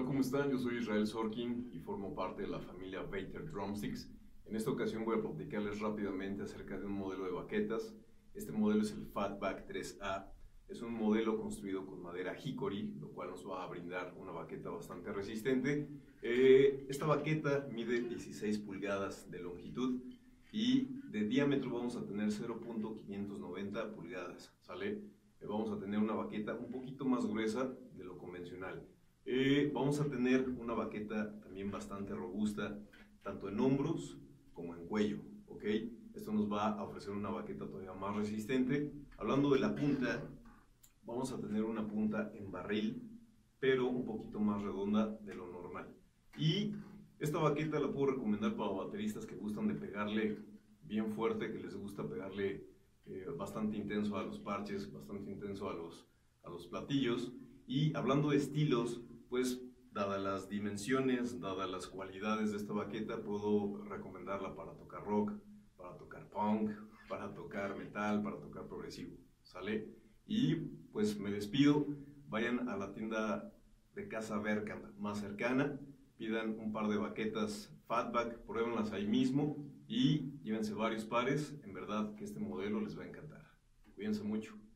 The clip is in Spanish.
Hola, ¿cómo están? Yo soy Israel Sorkin y formo parte de la familia Vater Drumsticks. En esta ocasión voy a platicarles rápidamente acerca de un modelo de baquetas. Este modelo es el Fatback 3A. Es un modelo construido con madera hickory, lo cual nos va a brindar una baqueta bastante resistente. Esta baqueta mide 16 pulgadas de longitud y de diámetro vamos a tener 0.590 pulgadas, ¿sale? Vamos a tener una baqueta un poquito más gruesa de lo convencional. Vamos a tener una baqueta también bastante robusta, tanto en hombros como en cuello, ¿ok? Esto nos va a ofrecer una baqueta todavía más resistente. Hablando de la punta, vamos a tener una punta en barril, pero un poquito más redonda de lo normal. Y esta baqueta la puedo recomendar para bateristas que gustan de pegarle bien fuerte, que les gusta pegarle bastante intenso a los parches, bastante intenso a los platillos. Y hablando de estilos, pues dadas las dimensiones, dadas las cualidades de esta baqueta, puedo recomendarla para tocar rock, para tocar punk, para tocar metal, para tocar progresivo, ¿sale? Y pues me despido, vayan a la tienda de Casa Berkham más cercana, pidan un par de baquetas Fatback, pruébenlas ahí mismo y llévense varios pares, en verdad que este modelo les va a encantar. Cuídense mucho.